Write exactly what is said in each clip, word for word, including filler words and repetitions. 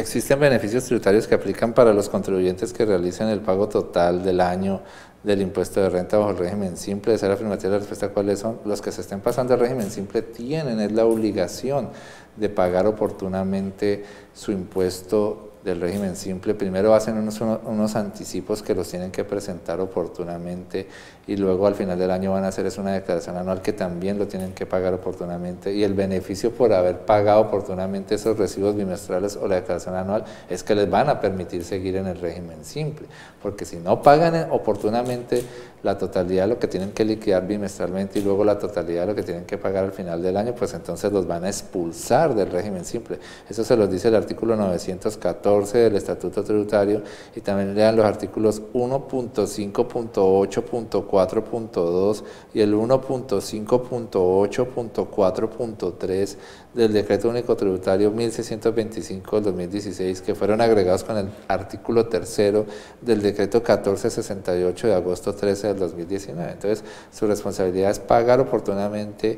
Existen beneficios tributarios que aplican para los contribuyentes que realicen el pago total del año del impuesto de renta bajo el régimen simple. De ser afirmativa la respuesta, ¿cuáles son? Los que se estén pasando al régimen simple tienen, es la obligación de pagar oportunamente su impuesto del régimen simple. Primero hacen unos, unos anticipos que los tienen que presentar oportunamente y luego al final del año van a hacer es una declaración anual que también lo tienen que pagar oportunamente, y el beneficio por haber pagado oportunamente esos recibos bimestrales o la declaración anual es que les van a permitir seguir en el régimen simple, porque si no pagan oportunamente la totalidad de lo que tienen que liquidar bimestralmente y luego la totalidad de lo que tienen que pagar al final del año, pues entonces los van a expulsar del régimen simple. Eso se los dice el artículo novecientos catorce del Estatuto Tributario, y también lean los artículos uno punto cinco punto ocho punto cuatro punto dos y el uno punto cinco punto ocho punto cuatro punto tres del Decreto Único Tributario mil seiscientos veinticinco del dos mil dieciséis, que fueron agregados con el artículo tercero del Decreto catorce sesenta y ocho de agosto trece del dos mil diecinueve. Entonces, su responsabilidad es pagar oportunamente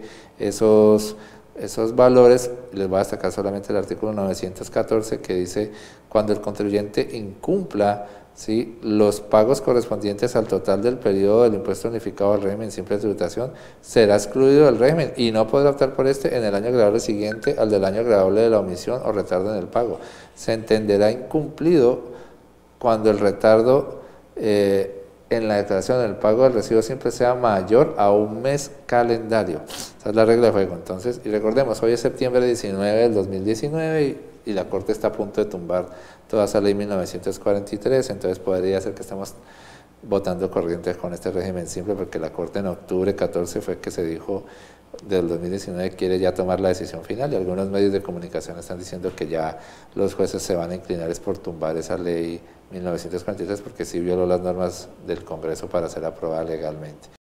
esos esos valores. Les voy a destacar solamente el artículo novecientos catorce, que dice: cuando el contribuyente incumpla, ¿sí?, los pagos correspondientes al total del periodo del impuesto unificado al régimen simple de tributación, será excluido del régimen y no podrá optar por este en el año agravable siguiente al del año agravable de la omisión o retardo en el pago. Se entenderá incumplido cuando el retardo eh, en la declaración del pago del recibo simple sea mayor a un mes calendario. Esa es la regla de juego. Entonces, y recordemos, hoy es septiembre diecinueve del dos mil diecinueve y, y la Corte está a punto de tumbar toda esa ley mil novecientos cuarenta y tres, entonces podría ser que estemos votando corriente con este régimen simple, porque la Corte en octubre catorce fue que se dijo del dos mil diecinueve quiere ya tomar la decisión final, y algunos medios de comunicación están diciendo que ya los jueces se van a inclinar es por tumbar esa ley mil novecientos cuarenta y tres, porque sí violó las normas del Congreso para ser aprobada legalmente.